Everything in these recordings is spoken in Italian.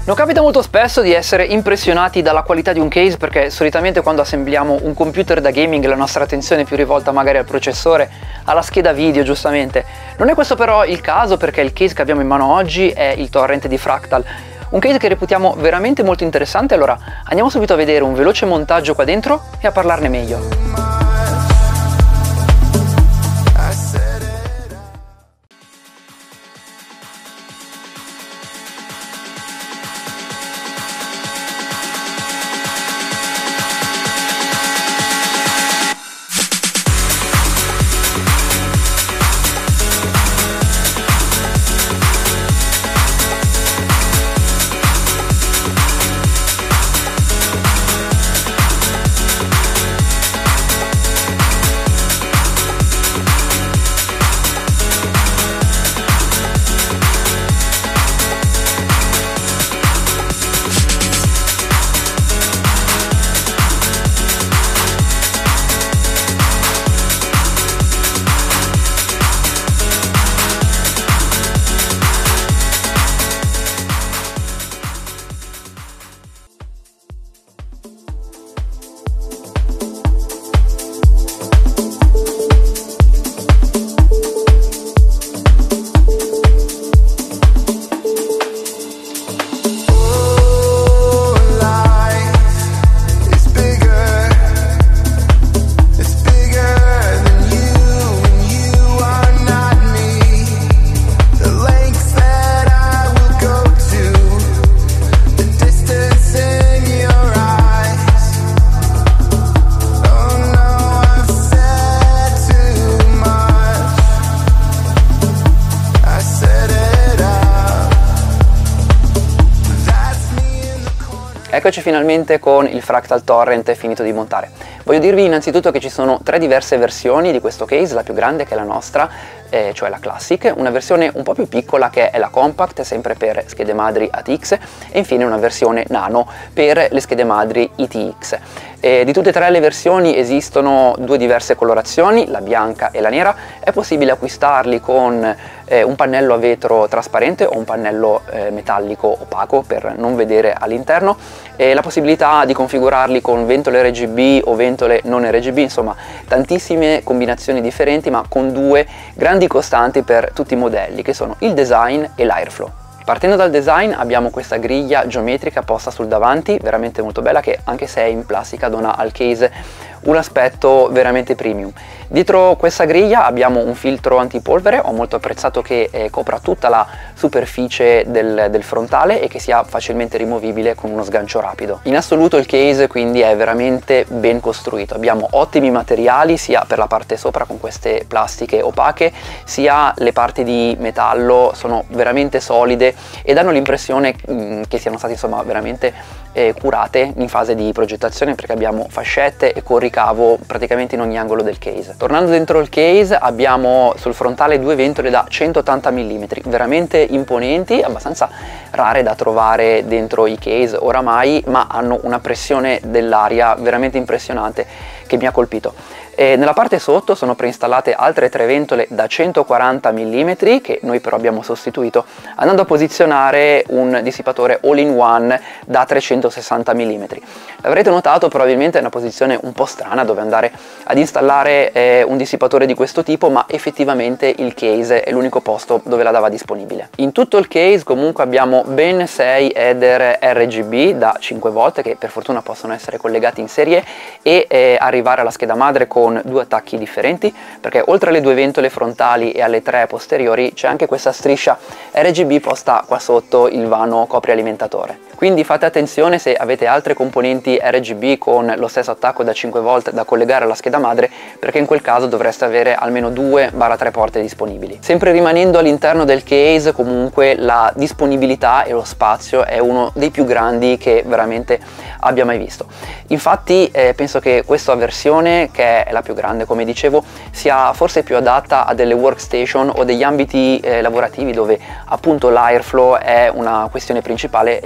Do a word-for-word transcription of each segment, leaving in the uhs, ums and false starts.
Non capita molto spesso di essere impressionati dalla qualità di un case, perché solitamente quando assembliamo un computer da gaming la nostra attenzione è più rivolta magari al processore, alla scheda video, giustamente. Non è questo però il caso, perché il case che abbiamo in mano oggi è il Torrent di Fractal, un case che reputiamo veramente molto interessante. Allora andiamo subito a vedere un veloce montaggio qua dentro e a parlarne meglio. Eccoci finalmente con il Fractal Torrent finito di montare. Voglio dirvi innanzitutto che ci sono tre diverse versioni di questo case, la più grande che è la nostra, eh, cioè la Classic, una versione un po' più piccola che è la Compact, sempre per schede madri A T X, e infine una versione Nano per le schede madri I T X. E di tutte e tre le versioni esistono due diverse colorazioni, la bianca e la nera. È possibile acquistarli con eh, un pannello a vetro trasparente o un pannello eh, metallico opaco per non vedere all'interno, e la possibilità di configurarli con ventole R G B o ventole non R G B, insomma tantissime combinazioni differenti, ma con due grandi costanti per tutti i modelli, che sono il design e l'airflow. Partendo dal design abbiamo questa griglia geometrica posta sul davanti, veramente molto bella, che anche se è in plastica dona al case un aspetto veramente premium. Dietro questa griglia abbiamo un filtro antipolvere, ho molto apprezzato che eh, copra tutta la superficie del, del frontale e che sia facilmente rimovibile con uno sgancio rapido. In assoluto il case quindi è veramente ben costruito, abbiamo ottimi materiali sia per la parte sopra con queste plastiche opache, sia le parti di metallo sono veramente solide e danno l'impressione mh, che siano state insomma veramente eh, curate in fase di progettazione, perché abbiamo fascette e corricavo praticamente in ogni angolo del case. Tornando dentro il case abbiamo sul frontale due ventole da centottanta millimetri, veramente imponenti, abbastanza rare da trovare dentro i case oramai, ma hanno una pressione dell'aria veramente impressionante che mi ha colpito. E nella parte sotto sono preinstallate altre tre ventole da centoquaranta millimetri che noi però abbiamo sostituito andando a posizionare un dissipatore all-in-one da trecentosessanta millimetri. L'avrete notato, probabilmente è una posizione un po' strana dove andare ad installare eh, un dissipatore di questo tipo, ma effettivamente il case è l'unico posto dove la dava disponibile. In tutto il case comunque abbiamo ben sei header R G B da cinque volt che per fortuna possono essere collegati in serie e eh, arrivare alla scheda madre con con due attacchi differenti, perché oltre alle due ventole frontali e alle tre posteriori c'è anche questa striscia R G B posta qua sotto il vano coprialimentatore. Quindi fate attenzione se avete altre componenti R G B con lo stesso attacco da cinque volt da collegare alla scheda madre, perché in quel caso dovreste avere almeno due tre porte disponibili. Sempre rimanendo all'interno del case, comunque la disponibilità e lo spazio è uno dei più grandi che veramente abbia mai visto. Infatti eh, penso che questa versione, che è la più grande come dicevo, sia forse più adatta a delle workstation o degli ambiti eh, lavorativi dove appunto l'airflow è una questione principale e dove magari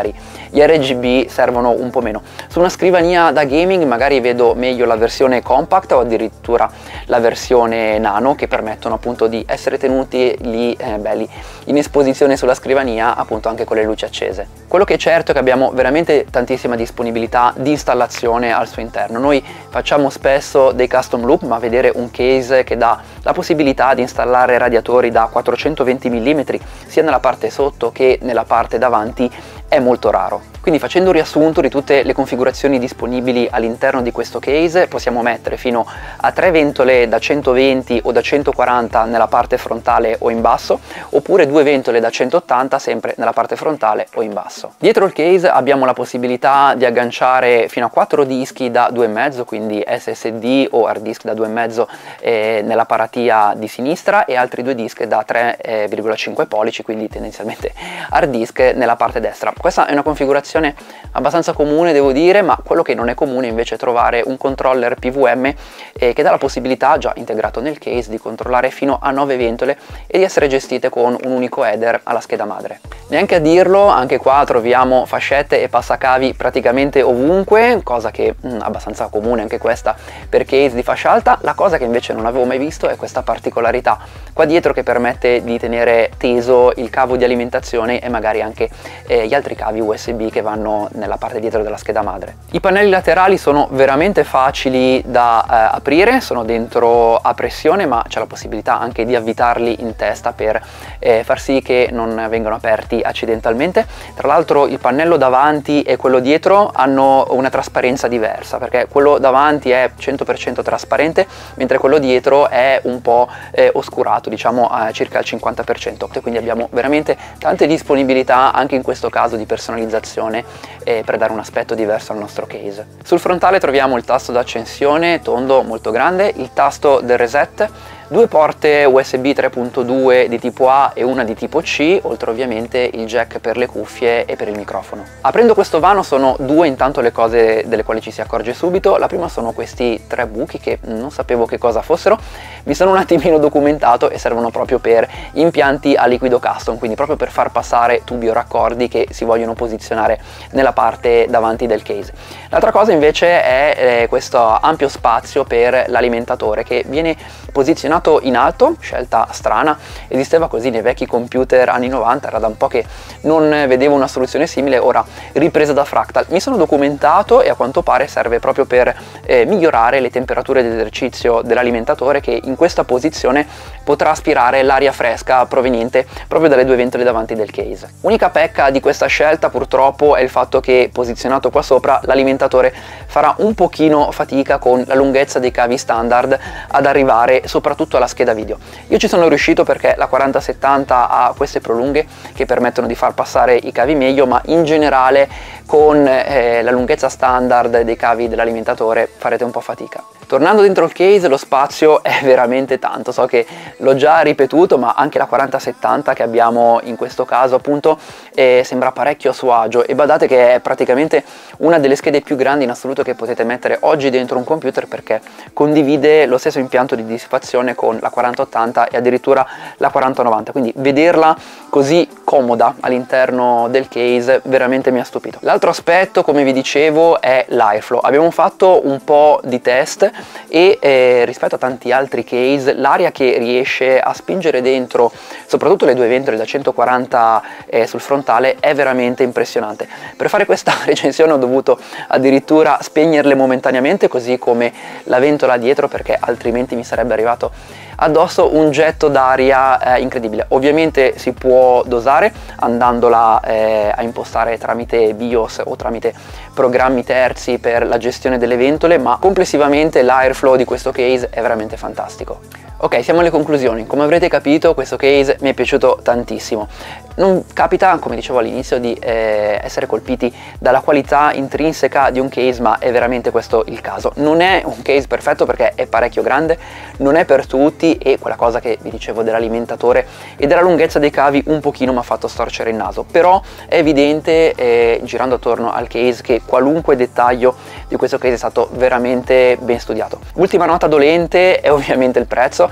magari gli R G B servono un po' meno. Su una scrivania da gaming magari vedo meglio la versione compact o addirittura la versione nano, che permettono appunto di essere tenuti lì eh, belli in esposizione sulla scrivania, appunto anche con le luci accese. Quello che è certo è che abbiamo veramente tantissima disponibilità di installazione al suo interno. Noi facciamo spesso dei custom loop, ma vedere un case che dà la possibilità di installare radiatori da quattrocentoventi millimetri sia nella parte sotto che nella parte davanti è molto raro. Quindi, facendo un riassunto di tutte le configurazioni disponibili all'interno di questo case, possiamo mettere fino a tre ventole da centoventi o da centoquaranta nella parte frontale o in basso, oppure due ventole da centottanta sempre nella parte frontale o in basso. Dietro il case abbiamo la possibilità di agganciare fino a quattro dischi da due virgola cinque, quindi S S D o hard disk da due virgola cinque eh, nella paratia di sinistra, e altri due dischi da tre virgola cinque pollici, quindi tendenzialmente hard disk nella parte destra. Questa è una configurazione abbastanza comune, devo dire, ma quello che non è comune invece è trovare un controller P V M eh, che dà la possibilità, già integrato nel case, di controllare fino a nove ventole e di essere gestite con un unico header alla scheda madre. Neanche a dirlo, anche qua troviamo fascette e passacavi praticamente ovunque, cosa che è abbastanza comune anche questa per case di fascia alta. La cosa che invece non avevo mai visto è questa particolarità qua dietro che permette di tenere teso il cavo di alimentazione e magari anche eh, gli altri cavi U S B che vanno nella parte dietro della scheda madre. I pannelli laterali sono veramente facili da eh, aprire, sono dentro a pressione, ma c'è la possibilità anche di avvitarli in testa per eh, far sì che non vengano aperti accidentalmente. Tra l'altro il pannello davanti e quello dietro hanno una trasparenza diversa, perché quello davanti è cento per cento trasparente, mentre quello dietro è un po' eh, oscurato, diciamo a circa il cinquanta per cento. Quindi abbiamo veramente tante disponibilità anche in questo caso di personalizzazione eh, per dare un aspetto diverso al nostro case. Sul frontale troviamo il tasto d'accensione tondo molto grande, il tasto del reset, due porte U S B tre punto due di tipo A e una di tipo C, oltre ovviamente il jack per le cuffie e per il microfono. Aprendo questo vano sono due intanto le cose delle quali ci si accorge subito. La prima sono questi tre buchi che non sapevo che cosa fossero, mi sono un attimino documentato e servono proprio per impianti a liquido custom, quindi proprio per far passare tubi o raccordi che si vogliono posizionare nella parte davanti del case. L'altra cosa invece è eh, questo ampio spazio per l'alimentatore che viene posizionato in alto, scelta strana, esisteva così nei vecchi computer anni novanta, era da un po' che non vedevo una soluzione simile, ora ripresa da Fractal. Mi sono documentato e a quanto pare serve proprio per eh, migliorare le temperature di esercizio dell'alimentatore, che in questa posizione potrà aspirare l'aria fresca proveniente proprio dalle due ventole davanti del case. Unica pecca di questa scelta purtroppo è il fatto che posizionato qua sopra l'alimentatore farà un pochino fatica con la lunghezza dei cavi standard ad arrivare soprattutto alla scheda video. Io ci sono riuscito perché la quaranta settanta ha queste prolunghe che permettono di far passare i cavi meglio, ma in generale con eh, la lunghezza standard dei cavi dell'alimentatore farete un po' fatica. Tornando dentro il case, lo spazio è veramente tanto, so che l'ho già ripetuto, ma anche la quaranta settanta che abbiamo in questo caso appunto eh, sembra parecchio a suo agio, e badate che è praticamente una delle schede più grandi in assoluto che potete mettere oggi dentro un computer, perché condivide lo stesso impianto di dissipazione con la quaranta ottanta e addirittura la quaranta novanta, quindi vederla così comoda all'interno del case veramente mi ha stupito. L'altro aspetto, come vi dicevo, è l'airflow. Abbiamo fatto un po' di test e eh, rispetto a tanti altri case l'aria che riesce a spingere dentro soprattutto le due ventole da centoquaranta eh, sul frontale è veramente impressionante. Per fare questa recensione ho dovuto addirittura spegnerle momentaneamente, così come la ventola dietro, perché altrimenti mi sarebbe arrivato addosso un getto d'aria eh, incredibile. Ovviamente si può dosare andandola eh, a impostare tramite BIOS o tramite programmi terzi per la gestione delle ventole, ma complessivamente l'airflow di questo case è veramente fantastico. Ok, siamo alle conclusioni. Come avrete capito, questo case mi è piaciuto tantissimo. Non capita, come dicevo all'inizio, di eh, essere colpiti dalla qualità intrinseca di un case, ma è veramente questo il caso. Non è un case perfetto perché è parecchio grande, non è per tutti, e quella cosa che vi dicevo dell'alimentatore e della lunghezza dei cavi un pochino mi ha fatto storcere il naso, però è evidente eh, girando attorno al case che qualunque dettaglio di questo case è stato veramente ben studiato. Ultima nota dolente è ovviamente il prezzo.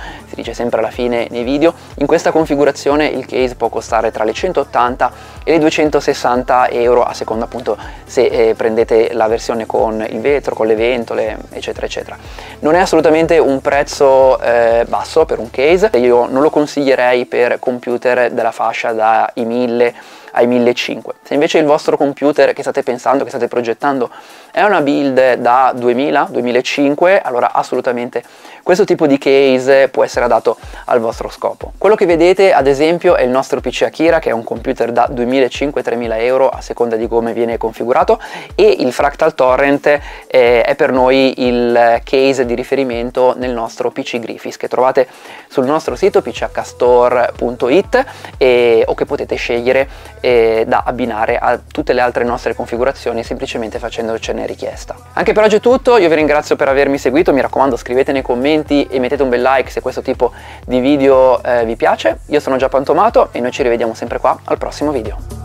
si dice sempre alla fine nei video. In questa configurazione il case può costare tra le centottanta e le duecentosessanta euro, a seconda appunto se eh, prendete la versione con il vetro, con le ventole, eccetera eccetera. Non è assolutamente un prezzo eh, basso per un case, io non lo consiglierei per computer della fascia dai mille ai millecinquecento. Se invece il vostro computer che state pensando, che state progettando, è una build da duemila duemilacinque, allora assolutamente questo tipo di case può essere adatto al vostro scopo. Quello che vedete ad esempio è il nostro P C Akira, che è un computer da duemilacinquecento tremila euro a seconda di come viene configurato, e il Fractal Torrent eh, è per noi il case di riferimento nel nostro P C Griffiths, che trovate sul nostro sito p c h store punto it e, o che potete scegliere eh, da abbinare a tutte le altre nostre configurazioni semplicemente facendocene richiesta. Anche per oggi è tutto, io vi ringrazio per avermi seguito, mi raccomando scrivete nei commenti e mettete un bel like se questo tipo di video eh, vi piace. Io sono Giappantomato e noi ci rivediamo sempre qua al prossimo video.